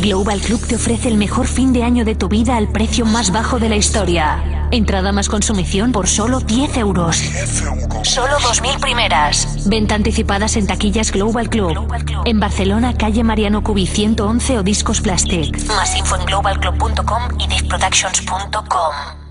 Global Club te ofrece el mejor fin de año de tu vida al precio más bajo de la historia. Entrada más consumición por solo 10 euros. Solo 2000 primeras. Venta anticipadas en taquillas Global Club. En Barcelona, calle Mariano Cubí 111 o Discos Plastic. Más info en globalclub.com y discproductions.com.